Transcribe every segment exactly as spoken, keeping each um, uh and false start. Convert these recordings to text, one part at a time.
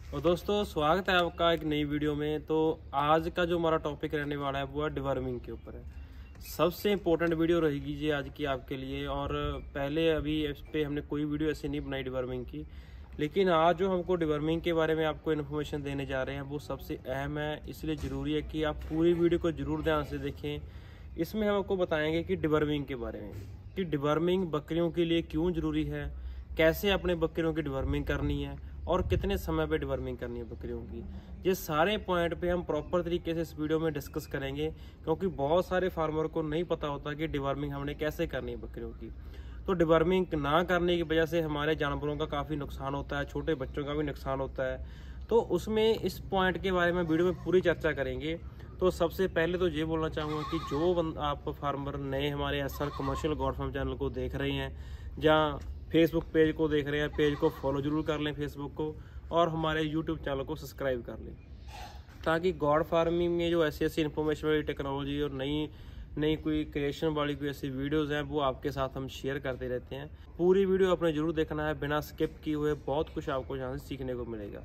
और दोस्तों स्वागत है आपका एक नई वीडियो में। तो आज का जो हमारा टॉपिक रहने वाला है वो है डिवर्मिंग के ऊपर है। सबसे इम्पोर्टेंट वीडियो रहेगी जी आज की आपके लिए। और पहले अभी इस पे हमने कोई वीडियो ऐसी नहीं बनाई डिवर्मिंग की, लेकिन आज जो हमको डिवर्मिंग के बारे में आपको इन्फॉर्मेशन देने जा रहे हैं वो सबसे अहम है, इसलिए ज़रूरी है कि आप पूरी वीडियो को ज़रूर ध्यान से देखें। इसमें हम आपको बताएंगे कि डिवर्मिंग के बारे में, कि डिवर्मिंग बकरियों के लिए क्यों ज़रूरी है, कैसे अपने बकरियों की डिवर्मिंग करनी है और कितने समय पे डिवर्मिंग करनी है बकरियों की। ये सारे पॉइंट पे हम प्रॉपर तरीके से इस वीडियो में डिस्कस करेंगे, क्योंकि बहुत सारे फार्मर को नहीं पता होता कि डिवर्मिंग हमने कैसे करनी है बकरियों की। तो डिवर्मिंग ना करने की वजह से हमारे जानवरों का काफ़ी नुकसान होता है, छोटे बच्चों का भी नुकसान होता है। तो उसमें इस पॉइंट के बारे में वीडियो में पूरी चर्चा करेंगे। तो सबसे पहले तो ये बोलना चाहूँगा कि जो आप फार्मर नए हमारे SR commercial goat farm channel को देख रहे हैं, जहाँ फेसबुक पेज को देख रहे हैं, पेज को फॉलो जरूर कर लें फेसबुक को, और हमारे यूट्यूब चैनल को सब्सक्राइब कर लें, ताकि गॉड फार्मिंग में जो ऐसी ऐसी इन्फॉर्मेशन वाली टेक्नोलॉजी और नई नई कोई क्रिएशन वाली कोई ऐसी वीडियोस हैं वो आपके साथ हम शेयर करते रहते हैं। पूरी वीडियो आपने जरूर देखना है, बिना स्किप किए हुए। बहुत कुछ आपको यहाँ से सीखने को मिलेगा।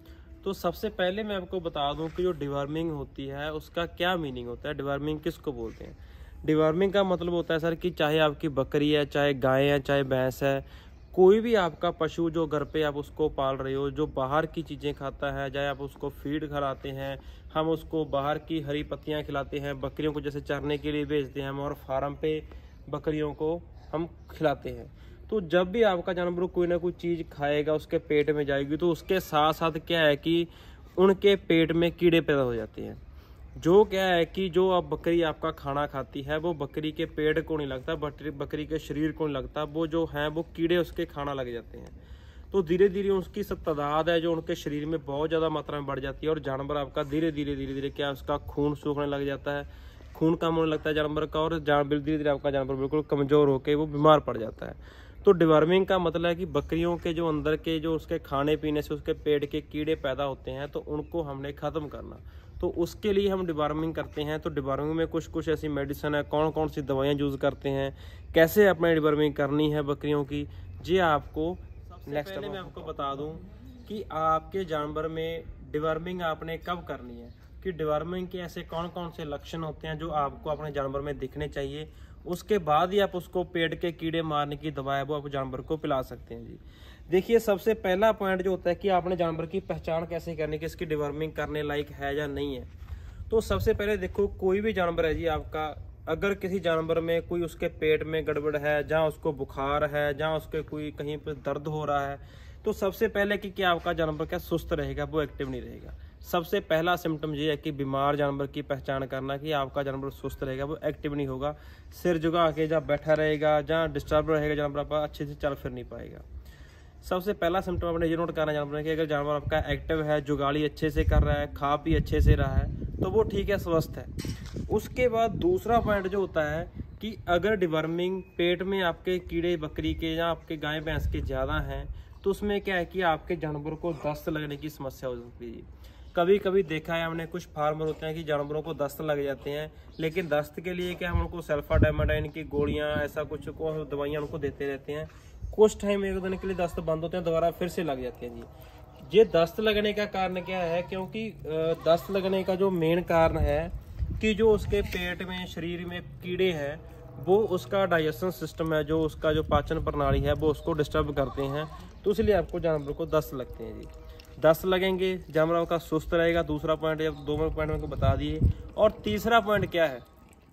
तो सबसे पहले मैं आपको बता दूं कि जो डिवर्मिंग होती है उसका क्या मीनिंग होता है, डिवर्मिंग किसको बोलते हैं। डिवर्मिंग का मतलब होता है सर कि चाहे आपकी बकरी है, चाहे गाय है, चाहे भैंस है, कोई भी आपका पशु जो घर पे आप उसको पाल रहे हो, जो बाहर की चीज़ें खाता है, चाहे आप उसको फीड खिलाते हैं, हम उसको बाहर की हरी पत्तियां खिलाते हैं, बकरियों को जैसे चरने के लिए भेजते हैं हम, और फार्म पे बकरियों को हम खिलाते हैं। तो जब भी आपका जानवर कोई ना कोई चीज़ खाएगा उसके पेट में जाएगी, तो उसके साथ साथ क्या है कि उनके पेट में कीड़े पैदा हो जाते हैं। जो क्या है कि जो अब बकरी आपका खाना खाती है वो बकरी के पेट को नहीं लगता, बकरी के शरीर को नहीं लगता, वो जो है वो कीड़े उसके खाना लग जाते हैं। तो धीरे धीरे उसकी सब तादाद है जो उनके शरीर में बहुत ज़्यादा मात्रा में बढ़ जाती है, और जानवर आपका धीरे धीरे धीरे धीरे क्या उसका खून सूखने लग जाता है, खून कम होने लगता है जानवर का, और जानवर धीरे धीरे आपका जानवर बिल्कुल कमज़ोर होकर वो बीमार पड़ जाता है। तो डिवर्मिंग का मतलब है कि बकरियों के जो अंदर के जो उसके खाने पीने से उसके पेट के कीड़े पैदा होते हैं, तो उनको हमने ख़त्म करना। तो उसके लिए हम डिवर्मिंग करते हैं। तो डिवर्मिंग में कुछ कुछ ऐसी मेडिसिन है, कौन कौन सी दवाइयाँ यूज़ करते हैं, कैसे अपने डिवर्मिंग करनी है बकरियों की, ये आपको नेक्स्ट पहले मैं आपको बता दूं कि आपके जानवर में डिवर्मिंग आपने कब करनी है, कि डिवर्मिंग के ऐसे कौन कौन से लक्षण होते हैं जो आपको अपने जानवर में दिखने चाहिए। उसके बाद ही आप उसको पेट के कीड़े मारने की दवा है वो आप जानवर को पिला सकते हैं जी। देखिए, सबसे पहला पॉइंट जो होता है कि आपने जानवर की पहचान कैसे करनी कि इसकी डिवर्मिंग करने लायक है या नहीं है। तो सबसे पहले देखो, कोई भी जानवर है जी आपका, अगर किसी जानवर में कोई उसके पेट में गड़बड़ है, जहाँ उसको बुखार है, जहाँ उसके कोई कहीं पर दर्द हो रहा है, तो सबसे पहले कि क्या आपका जानवर क्या सुस्त रहेगा, वो एक्टिव नहीं रहेगा। सबसे पहला सिम्टम ये है कि बीमार जानवर की पहचान करना कि आपका जानवर सुस्त रहेगा, वो एक्टिव नहीं होगा, सिर झुका के जहाँ बैठा रहेगा, जहाँ डिस्टर्ब रहेगा जानवर आपका, अच्छे से चल फिर नहीं पाएगा। सबसे पहला सिम्टम आपने ये नोट करना जानवर कि अगर जानवर आपका एक्टिव है, जुगाली अच्छे से कर रहा है, खा पी अच्छे से रहा है, तो वो ठीक है, स्वस्थ है। उसके बाद दूसरा पॉइंट जो होता है कि अगर डिवर्मिंग पेट में आपके कीड़े बकरी के या आपके गाय भैंस के ज़्यादा हैं, तो उसमें क्या है कि आपके जानवर को दस्त लगने की समस्या हो सकती है। कभी कभी देखा है हमने, कुछ फार्मर होते हैं कि जानवरों को दस्त लग जाते हैं, लेकिन दस्त के लिए क्या हम उनको सल्फाडाइमाडाइन की गोलियां, ऐसा कुछ को दवाइयां उनको देते रहते हैं। कुछ टाइम एक दिन के लिए दस्त बंद होते हैं, दोबारा फिर से लग जाते हैं जी। ये दस्त लगने का कारण क्या है, क्योंकि दस्त लगने का जो मेन कारण है कि जो उसके पेट में शरीर में कीड़े हैं वो उसका डाइजेशन सिस्टम है, जो उसका जो पाचन प्रणाली है वो उसको डिस्टर्ब करते हैं, तो इसलिए आपको जानवर को दस्त लगते हैं जी। दस्त लगेंगे, जानवर आपका सुस्त रहेगा, दूसरा पॉइंट या दो पॉइंट मेरे को बता दिए। और तीसरा पॉइंट क्या है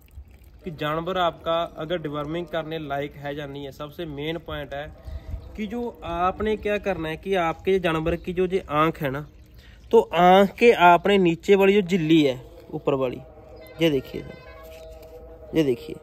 कि जानवर आपका अगर डिवर्मिंग करने लायक है या नहीं है। सबसे मेन पॉइंट है कि जो आपने क्या करना है कि आपके जानवर की जो जो आँख है ना, तो आँख के आपने नीचे वाली जो झिल्ली है ऊपर वाली, ये देखिए ये देखिए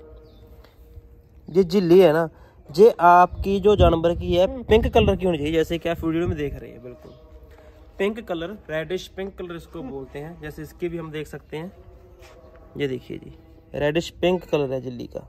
ये झिल्ली है ना, ये आपकी जो जानवर की है पिंक कलर की होनी चाहिए, जैसे कि आप वीडियो में देख रहे हैं, बिल्कुल pink colour, reddish pink colour इसको बोलते हैं। जैसे इसकी भी हम देख सकते हैं, ये देखिए जी, रेडिश पिंक कलर है झिल्ली का।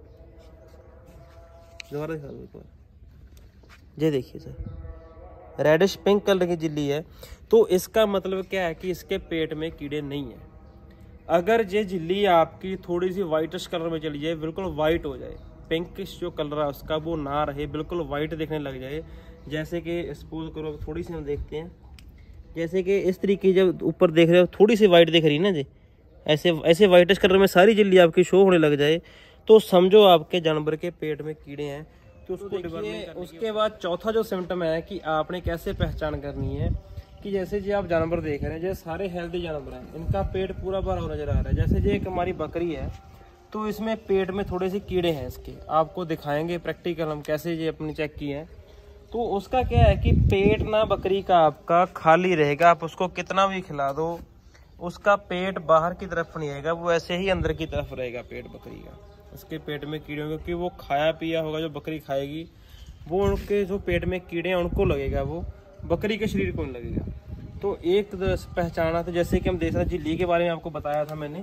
दोबारा दिखा दो एक बार, ये देखिए सर, रेडिश पिंक कलर की झिल्ली है। तो इसका मतलब क्या है कि इसके पेट में कीड़े नहीं है। अगर ये झिल्ली आपकी थोड़ी सी वाइटिश कलर में चली जाए, बिल्कुल वाइट हो जाए, पिंकिश जो कलर है उसका वो ना रहे, बिल्कुल वाइट देखने लग जाए, जैसे कि सपोज करो थोड़ी सी हम देखते हैं, जैसे कि इस तरीके जब ऊपर देख रहे हो थोड़ी सी वाइट दिख रही है ना जी, ऐसे ऐसे वाइटिश कलर में सारी झिल्ली आपकी शो होने लग जाए तो समझो आपके जानवर के पेट में कीड़े हैं। तो उसको देखिए, उसके बाद चौथा जो सिम्टम है कि आपने कैसे पहचान करनी है कि जैसे जी आप जानवर देख रहे हैं, जैसे सारे हेल्दी जानवर हैं, इनका पेट पूरा भरा हुआ नजर आ रहा है। जैसे जी एक हमारी बकरी है तो इसमें पेट में थोड़े से कीड़े हैं, इसके आपको दिखाएंगे प्रैक्टिकल हम कैसे ये अपनी चेक किए हैं। तो उसका क्या है कि पेट ना बकरी का आपका खाली रहेगा, आप उसको कितना भी खिला दो उसका पेट बाहर की तरफ नहीं आएगा, वो ऐसे ही अंदर की तरफ रहेगा पेट बकरी का। उसके पेट में कीड़े होंगे क्योंकि वो खाया पिया होगा, जो बकरी खाएगी वो उनके जो पेट में कीड़े हैं उनको लगेगा, वो बकरी के शरीर को नहीं लगेगा। तो एक पहचाना था, जैसे कि हम देख रहे हैं झिल्ली के बारे में आपको बताया था मैंने,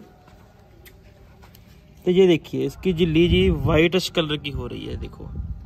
तो ये देखिए इसकी झिल्ली जी वाइटिश कलर की हो रही है, देखो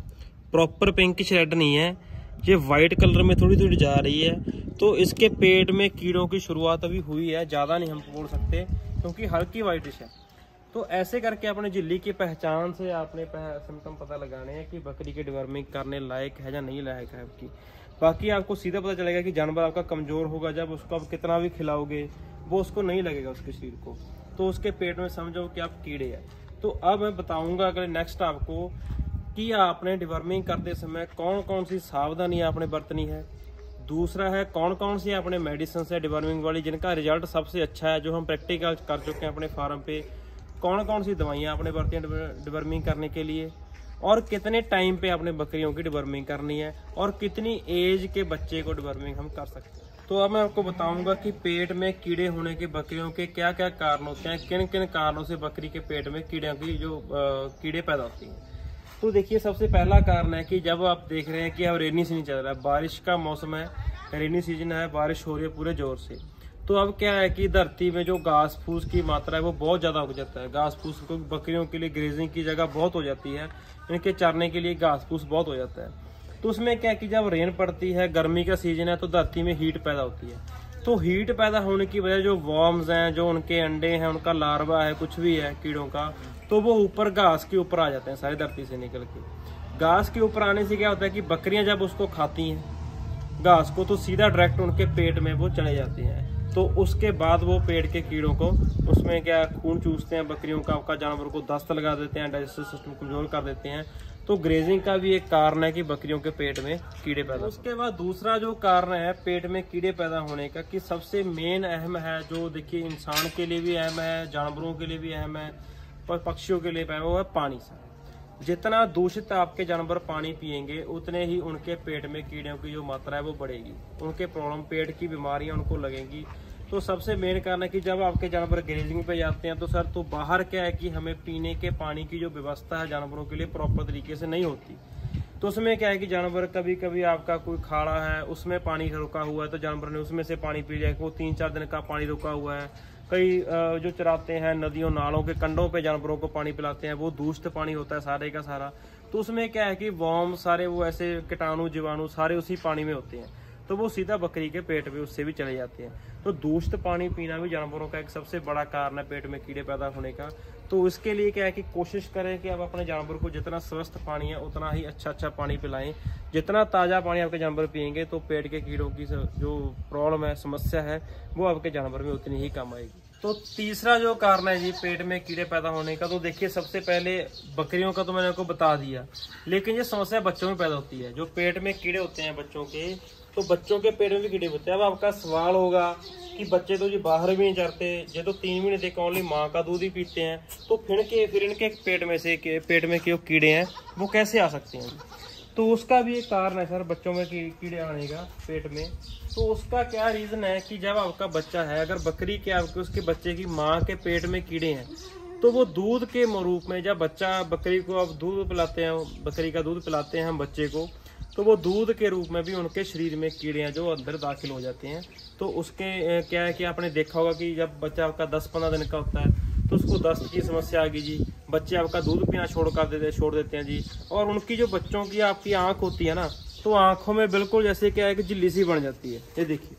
प्रॉपर पिंकिश रेड नहीं है, ये वाइट कलर में थोड़ी थोड़ी जा रही है। तो इसके पेट में कीड़ों की शुरुआत अभी हुई है, ज़्यादा नहीं हम बोल सकते क्योंकि हल्की वाइटिश है। तो ऐसे करके अपने झिल्ली की पहचान से आपने सिम्टम पता लगाने हैं कि बकरी के डिवर्मिंग करने लायक है या नहीं लायक है आपकी। बाकी आपको सीधा पता चलेगा कि जानवर आपका कमज़ोर होगा जब उसको आप कितना भी खिलाओगे वो उसको नहीं लगेगा उसके शरीर को, तो उसके पेट में समझो कि आप कीड़े हैं। तो अब मैं बताऊंगा अगर नेक्स्ट आपको कि आपने डिवर्मिंग करते समय कौन कौन सी सावधानी आपने बरतनी है। दूसरा है कौन कौन सी आपने मेडिसिन है डिवर्मिंग वाली जिनका रिजल्ट सबसे अच्छा है, जो हम प्रैक्टिकल कर चुके हैं अपने फार्म पे। कौन कौन सी दवाइयाँ आपने बरती हैं डिवर्मिंग करने के लिए, और कितने टाइम पे आपने बकरियों की डिवर्मिंग करनी है, और कितनी एज के बच्चे को डिवर्मिंग हम कर सकते हैं। तो अब मैं आपको बताऊंगा कि पेट में कीड़े होने के बकरियों के क्या क्या कारण होते हैं, किन किन कारणों से बकरी के पेट में कीड़ों की जो कीड़े पैदा होती हैं। तो देखिए सबसे पहला कारण है कि जब आप देख रहे हैं कि अब रेनी सीजन चल रहा है, बारिश का मौसम है, रेनी सीजन है, बारिश हो रही है पूरे जोर से। तो अब क्या है कि धरती में जो घास फूस की मात्रा है वो बहुत ज़्यादा हो जाता है। घास फूस को बकरियों के लिए ग्रेजिंग की जगह बहुत हो जाती है, इनके चरने के लिए घास फूस बहुत हो जाता है। तो उसमें क्या है कि जब रेन पड़ती है, गर्मी का सीजन है, तो धरती में हीट पैदा होती है। तो हीट पैदा होने की वजह जो वॉर्म्स हैं, जो उनके अंडे हैं, उनका लार्वा है, कुछ भी है कीड़ों का, तो वो ऊपर घास के ऊपर आ जाते हैं सारी धरती से निकल के। घास के ऊपर आने से क्या होता है कि बकरियां जब उसको खाती हैं घास को, तो सीधा डायरेक्ट उनके पेट में वो चले जाती हैं। तो उसके बाद वो पेट के कीड़ों को उसमें क्या खून चूसते हैं बकरियों का, आपका जानवर को दस्त लगा देते हैं, डाइजेस्टिव सिस्टम कमजोर कर देते हैं। तो ग्रेजिंग का भी एक कारण है कि बकरियों के पेट में कीड़े पैदा। उसके बाद दूसरा जो कारण है पेट में कीड़े पैदा होने का, कि सबसे मेन अहम है, जो देखिए इंसान के लिए भी अहम है, जानवरों के लिए भी अहम है, पर पक्षियों के लिए वो है पानी से। जितना दूषित आपके जानवर पानी पिएंगे उतने ही उनके पेट में कीड़ों की जो मात्रा है वो बढ़ेगी, उनके प्रॉब्लम पेट की बीमारियां उनको लगेंगी। तो सबसे मेन कारण है कि जब आपके जानवर ग्रेजिंग पे जाते हैं तो सर तो बाहर क्या है कि हमें पीने के पानी की जो व्यवस्था है जानवरों के लिए प्रॉपर तरीके से नहीं होती। तो उसमें क्या है कि जानवर कभी कभी आपका कोई खाड़ा है उसमें पानी रुका हुआ है तो जानवर ने उसमें से पानी पी लिया, वो तीन चार दिन का पानी रुका हुआ है। कई जो चराते हैं नदियों नालों के कंडों पे जानवरों को पानी पिलाते हैं, वो दूषित पानी होता है सारे का सारा। तो उसमें क्या है कि वॉर्म सारे वो ऐसे कीटाणु जीवाणु सारे उसी पानी में होते हैं, तो वो सीधा बकरी के पेट में उससे भी चले जाते हैं। तो दूषित पानी पीना भी जानवरों का एक सबसे बड़ा कारण है पेट में कीड़े पैदा होने का। तो इसके लिए क्या है कि कोशिश करें कि आप अपने जानवर को जितना स्वस्थ पानी है उतना ही अच्छा अच्छा पानी पिलाएं। जितना ताज़ा पानी आपके जानवर पिएंगे तो पेट के कीड़ों की जो प्रॉब्लम है, समस्या है, वो आपके जानवर में उतनी ही कम आएगी। तो तीसरा जो कारण है जी पेट में कीड़े पैदा होने का, तो देखिए सबसे पहले बकरियों का तो मैंने आपको बता दिया, लेकिन ये समस्या बच्चों में पैदा होती है। जो पेट में कीड़े होते हैं बच्चों के, तो बच्चों के पेट में भी कीड़े होते हैं। अब आपका सवाल होगा कि बच्चे तो जी बाहर भी नहीं चरते, ये तो तीन महीने तक ओनली माँ का दूध ही पीते हैं, तो फिर के फिर इनके पेट में से पेट में जो कीड़े हैं वो कैसे आ सकते हैं? तो उसका भी एक कारण है सर बच्चों में कीड़े आने का पेट में। तो उसका क्या रीज़न है कि जब आपका बच्चा है, अगर बकरी के आपके उसके बच्चे की माँ के पेट में कीड़े हैं, तो वो दूध के रूप में जब बच्चा बकरी को आप दूध पिलाते हैं, बकरी का दूध पिलाते हैं हम बच्चे को, तो वो दूध के रूप में भी उनके शरीर में कीड़े हैं जो अंदर दाखिल हो जाते हैं। तो उसके क्या है कि आपने देखा होगा कि जब बच्चा आपका दस पंद्रह दिन का होता है तो उसको दस्त की समस्या आ गई जी, बच्चे आपका दूध पीना छोड़ कर देते छोड़ देते हैं जी। और उनकी जो बच्चों की आपकी आँख होती है ना, तो आँखों में बिल्कुल जैसे क्या है कि झिल्ली सी बन जाती है। ये देखिए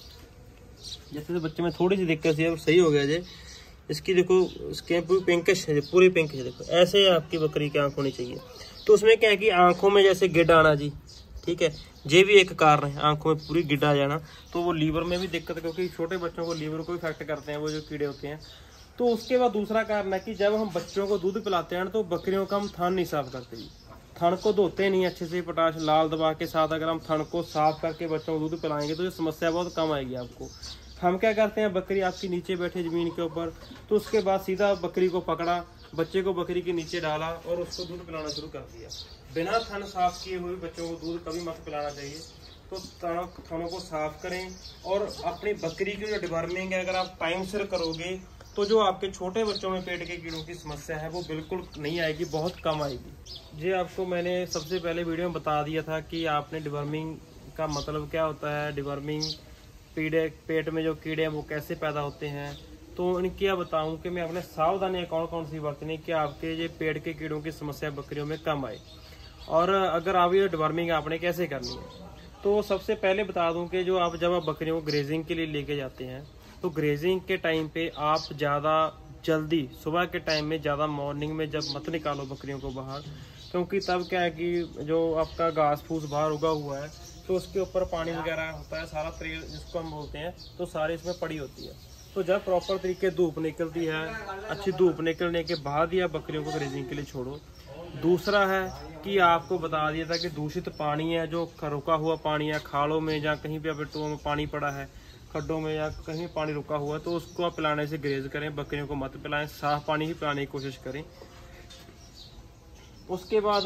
जैसे तो बच्चे में थोड़ी सी दिक्कत है, सही हो गया जी। इसकी देखो इसके पूरी पिंकिश है, पूरी पिंकिश है, देखो ऐसे आपकी बकरी की आँख होनी चाहिए। तो उसमें क्या है कि आँखों में जैसे गिड आना जी, ठीक है, ये भी एक कारण है आंखों में पूरी गिड्ढा आ जाना। तो वो लीवर में भी दिक्कत, क्योंकि छोटे बच्चों को लीवर को इफेक्ट करते हैं वो जो कीड़े होते हैं। तो उसके बाद दूसरा कारण है कि जब हम बच्चों को दूध पिलाते हैं तो बकरियों का हम थन नहीं साफ करते जी, थन को धोते नहीं अच्छे से, पोटाश लाल दवा के साथ अगर हम थन को साफ करके बच्चों को दूध पिलाएंगे तो ये समस्या बहुत कम आएगी आपको। हम क्या करते हैं, बकरी आपकी नीचे बैठे ज़मीन के ऊपर, तो उसके बाद सीधा बकरी को पकड़ा, बच्चे को बकरी के नीचे डाला और उसको दूध पिलाना शुरू कर दिया। बिना थन साफ किए हुए बच्चों को दूध कभी मत पिलाना चाहिए। तो थनों को साफ करें और अपनी बकरी की जो डिवर्मिंग है अगर आप टाइम से करोगे तो जो आपके छोटे बच्चों में पेट के कीड़ों की समस्या है वो बिल्कुल नहीं आएगी, बहुत कम आएगी। जी आपको मैंने सबसे पहले वीडियो में बता दिया था कि आपने डिवर्मिंग का मतलब क्या होता है, डिवर्मिंग कीड़े पेट में जो कीड़े हैं वो कैसे पैदा होते हैं। तो इनकी क्या बताऊं कि मैं अपने सावधानियां कौन कौन सी बरतनी कि आपके ये पेट के कीड़ों की समस्या बकरियों में कम आए। और अगर आप ये डिवर्मिंग आपने कैसे करनी है, तो सबसे पहले बता दूं कि जो आप जब आप बकरियों को ग्रेजिंग के लिए लेके जाते हैं तो ग्रेजिंग के टाइम पे आप ज़्यादा जल्दी सुबह के टाइम में ज़्यादा मॉर्निंग में जब मत निकालो बकरियों को बाहर, क्योंकि तब क्या है कि जो आपका घास फूस बाहर उगा हुआ है तो उसके ऊपर पानी वगैरह होता है, सारा तेल जिसको हम बोलते हैं, तो सारी इसमें पड़ी होती है। तो जब प्रॉपर तरीके धूप निकलती है, अच्छी धूप निकलने के बाद ही आप बकरियों को ग्रेजिंग के लिए छोड़ो। दूसरा है कि आपको बता दिया था कि दूषित पानी है, जो रुका हुआ पानी है खालों में या कहीं पे अभी में पानी पड़ा है खड्डों में या कहीं पानी रुका हुआ है, तो उसको आप पिलाने से ग्रेज करें, बकरियों को मत पिलाएं, साफ पानी ही पिलाने की कोशिश करें। उसके बाद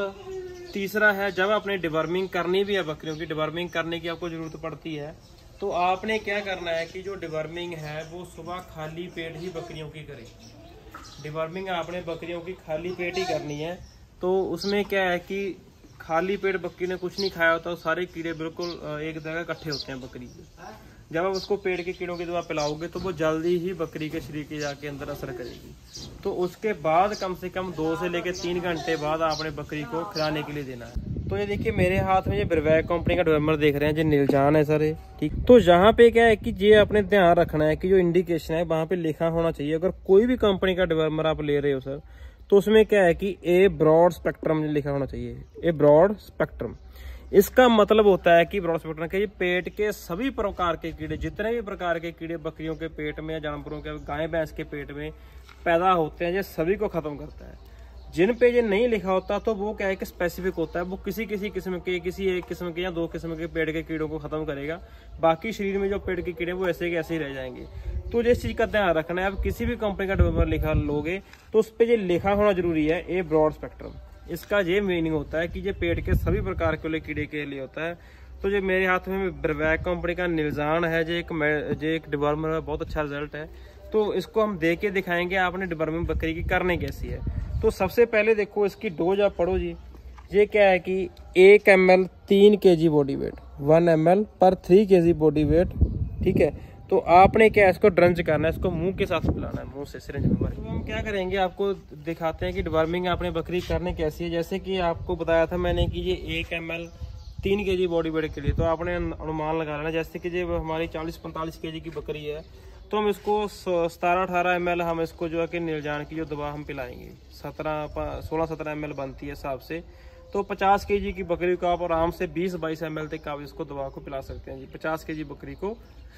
तीसरा है, जब आपने डिवर्मिंग करनी भी है बकरियों की, डिवर्मिंग करने की आपको ज़रूरत पड़ती है, तो आपने क्या करना है कि जो डिवर्मिंग है वो सुबह खाली पेट ही बकरियों की करें। डिवर्मिंग आपने बकरियों की खाली पेट ही करनी है। तो उसमें क्या है कि खाली पेट बकरी ने कुछ नहीं खाया होता, सारे कीड़े बिल्कुल एक जगह इकट्ठे होते हैं बकरी के। जब आप उसको पेट के कीड़ों की दवा पिलाओगे तो वो जल्दी ही बकरी के शरीर के जाके अंदर असर करेगी। तो उसके बाद कम से कम दो से लेकर तीन घंटे बाद आपने बकरी को खिलाने के लिए देना है। तो ये देखिए मेरे हाथ में ये ब्रवैक कंपनी का डिवर्मर देख रहे हैं, जो नीलजान है सर, ठीक। तो यहाँ पे क्या है कि ये अपने ध्यान रखना है कि जो इंडिकेशन है वहाँ पे लिखा होना चाहिए। अगर कोई भी कंपनी का डिवर्मर आप ले रहे हो सर, तो उसमें क्या है कि ए ब्रॉड स्पेक्ट्रम लिखा होना चाहिए, ए ब्रॉड स्पेक्ट्रम। इसका मतलब होता है कि ब्रॉड स्पेक्ट्रम के पेट के सभी प्रकार के कीड़े, जितने भी प्रकार के कीड़े बकरियों के पेट में, जानवरों के, गाय भैंस के पेट में पैदा होते हैं, ये सभी को खत्म करता है। जिन पे ये नहीं लिखा होता तो वो क्या है कि स्पेसिफिक होता है, वो किसी किसी किस्म के, किसी एक किस्म के या दो किस्म के पेट के कीड़ों को खत्म करेगा, बाकी शरीर में जो पेट के कीड़े वो ऐसे के ऐसे ही रह जाएंगे। तो इस चीज का ध्यान रखना है। आप किसी भी कंपनी का डिवर्मर लिखा लोगे तो उस पर ये लिखा होना जरूरी है, ए ब्रॉड स्पेक्ट्रम। इसका ये मीनिंग होता है कि ये पेट के सभी प्रकार के कीड़े के लिए होता है। तो ये मेरे हाथ में ब्रवैक कंपनी का नीलजान है, जो एक जो एक डिवर्मर है, बहुत अच्छा रिजल्ट है। तो इसको हम दे के दिखाएंगे आपने डिवर्मिंग बकरी की करने कैसी है। तो सबसे पहले देखो इसकी डोज आप पढ़ो जी। ये क्या है कि एक एम एल तीन K G body weight, one M L पर three K G body wait, ठीक है। तो आपने क्या इसको ड्रंच करना है, इसको मुंह के साथ पिलाना है, मुंह से सिरिंज में भर। तो हम क्या करेंगे, आपको दिखाते हैं कि डिवर्मिंग आपने बकरी करने कैसी है। जैसे कि आपको बताया था मैंने कि ये एक एम एल तीन के जी बॉडी वेट के लिए, तो आपने अनुमान लगा लेना। जैसे कि जो हमारी चालीस पैंतालीस के जी की बकरी है तो हम इसको सतारह अठारह एम एल हम इसको जो है कि नीलजान की जो दवा हम पिलाएंगे, सत्रह सोलह सत्रह एम एल बनती है हिसाब से। तो पचास के जी की बकरी को आप आराम से बीस बाईस एम एल तक आप इसको दवा को पिला सकते हैं जी। पचास के जी बकरी को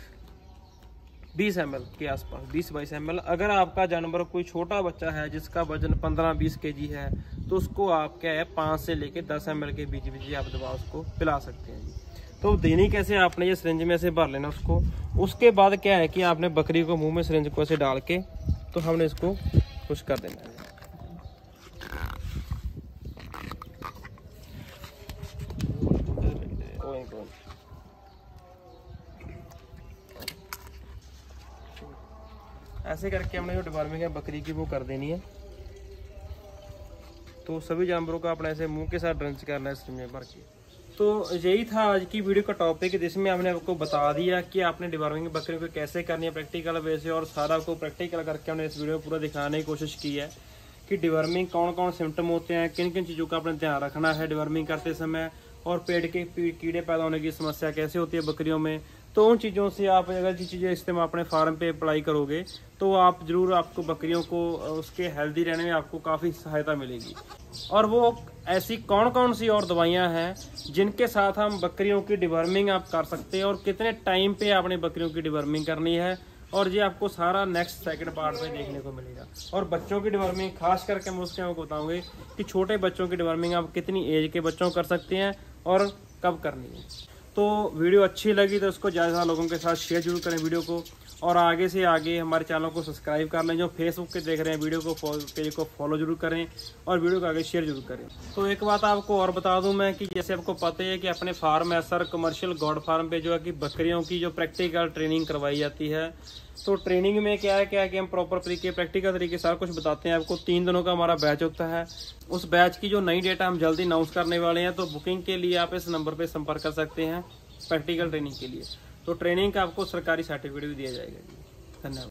बीस एम एल के आसपास, बीस बाईस एम एल। अगर आपका जानवर कोई छोटा बच्चा है जिसका वजन पंद्रह बीस के जी है तो उसको आप क्या है पाँच से लेके दस एम एल के बीच बीच आप दवा उसको पिला सकते हैं जी। तो देनी कैसे, आपने ये सिरिंज में ऐसे भर लेना उसको। उसके बाद क्या है कि आपने बकरी को मुंह में सिरिंज को ऐसे डाल के तो हमने इसको खुश कर देना है। ऐसे करके हमने जो डिवर्मिंग है बकरी की वो कर देनी है। तो सभी जानवरों को अपने ऐसे मुंह के साथ ड्रंच करना है सिरिंज में भर के। तो यही था आज की वीडियो का टॉपिक, जिसमें हमने आपको बता दिया कि आपने डिवर्मिंग बकरियों को कैसे करनी है प्रैक्टिकल वे से, और सारा को प्रैक्टिकल करके हमने इस वीडियो में पूरा दिखाने की कोशिश की है कि डिवर्मिंग कौन कौन सिम्टम होते हैं, किन किन चीज़ों का अपने ध्यान रखना है डिवर्मिंग करते समय, और पेट के कीड़े पैदा होने की समस्या कैसे होती है बकरियों में। तो उन चीज़ों से आप अगर जी चीज़ें इस्तेमाल अपने फार्म पे अप्लाई करोगे तो आप ज़रूर आपको बकरियों को उसके हेल्दी रहने में आपको काफ़ी सहायता मिलेगी। और वो ऐसी कौन कौन सी और दवाइयाँ हैं जिनके साथ हम बकरियों की डिवर्मिंग आप कर सकते हैं और कितने टाइम पे आपने बकरियों की डिवर्मिंग करनी है, और ये आपको सारा नेक्स्ट सेकंड पार्ट में देखने को मिलेगा। और बच्चों की डिवर्मिंग खास करके मैं उसके आपको बताऊंगी कि छोटे बच्चों की डिवर्मिंग आप कितनी एज के बच्चों कर सकते हैं और कब करनी है। तो वीडियो अच्छी लगी तो उसको ज़्यादा लोगों के साथ शेयर जरूर करें वीडियो को, और आगे से आगे हमारे चैनल को सब्सक्राइब कर लें। जो फेसबुक पे देख रहे हैं वीडियो को पेज को फॉलो जरूर करें और वीडियो को आगे शेयर जरूर करें। तो एक बात आपको और बता दूं मैं कि जैसे आपको पता है कि अपने farm SR commercial goat farm पे जो है कि बकरियों की जो प्रैक्टिकल ट्रेनिंग करवाई जाती है। तो ट्रेनिंग में क्या है क्या है कि हम प्रॉपर तरीके प्रैक्टिकल तरीके सारा कुछ बताते हैं आपको। तीन दिनों का हमारा बैच होता है। उस बैच की जो नई डेटा हम जल्दी अनाउंस करने वाले हैं, तो बुकिंग के लिए आप इस नंबर पर संपर्क कर सकते हैं प्रैक्टिकल ट्रेनिंग के लिए। तो ट्रेनिंग का आपको सरकारी सर्टिफिकेट भी दिया जाएगा। धन्यवाद।